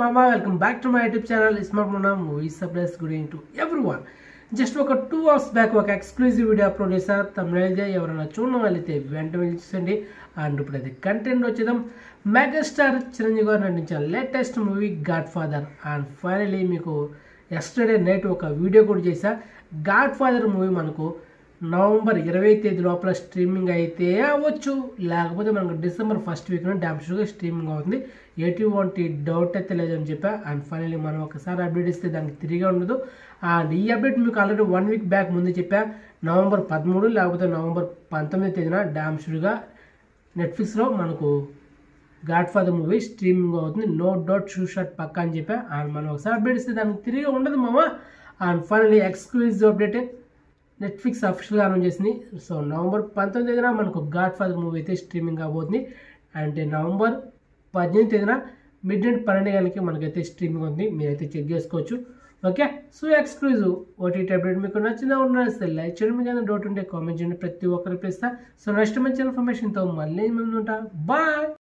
mama, welcome back to my YouTube channel ISMART MUNNA Movies Surprise. Good evening to everyone. Just ఒక 2 hours back ఒక exclusive video upload చేశా. తమిళ ఎవరైనా చూడడం వాళ్ళైతే వెంటనే చూసండి. అండ్ ఇప్పుడు అది కంటెంట్ వచ్చేద్దాం. మెగాస్టార్ చిరంజీవి గారు నటించిన latest movie God Father. And finally మీకు ఎస్టర్డే నైట్ ఒక వీడియో కూడా చేశా. గాడ్ ఫాదర్ మూవీ మనకు నవంబర్ 20వ తేదీ లోపల స్ట్రీమింగ్ అయితే అవ్వచ్చు, లేకపోతే మనకు డిసెంబర్ 1st వీక్లో డ్యామ్ షూగా స్ట్రీమింగ్ అవుతుంది. ఎటువంటి డౌట్ అయితే లేదని చెప్పా. అండ్ ఫైనల్లీ మనం ఒకసారి అప్డేట్ ఇస్తే దానికి తిరిగి ఉండదు. అండ్ ఈ అప్డేట్ మీకు ఆల్రెడీ 1 వీక్ బ్యాక్ ముందు చెప్పా. నవంబర్ 13 లేకపోతే నవంబర్ 19వ తేదీన డ్యామ్ షూగా నెట్ఫ్లిక్స్లో మనకు గాడ్ ఫాదర్ మూవీ స్ట్రీమింగ్ అవుతుంది. నో డౌట్ షూ షాట్ పక్కా అని చెప్పా. అండ్ మనం ఒకసారి అప్డేట్ ఇస్తే దానికి తిరిగి ఉండదు మామ. And finally exclusive update Netflix అఫీషియల్గా అనౌన్స్ చేసింది. సో నవంబర్ 19వ తేదీన మనకు గాడ్ ఫాదర్ మూవీ అయితే స్ట్రీమింగ్ అవబోతుంది. అంటే నవంబర్ 18వ తేదీన మిడ్ నైట్ 12 గంటలకి మనకైతే స్ట్రీమింగ్ అవుతుంది. మీరైతే చెక్ చేసుకోవచ్చు. Okay, so exclusive OTT update మీకు నచ్చిందా ఉండాలి లైక్ చేయండి. మీకు ఏదైనా డౌట్ ఉంటే కామెంట్ చేయండి, ప్రతి ఒక్కరికి ఇస్తా. సో నెక్స్ట్ మంచి ఇన్ఫర్మేషన్తో మళ్ళీ ముందు ఉంటా. బాయ్.